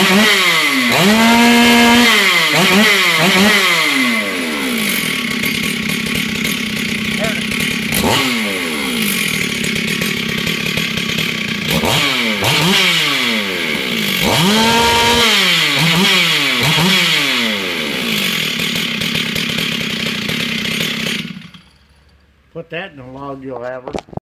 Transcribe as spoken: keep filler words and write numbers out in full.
Put that in a log, you'll have her.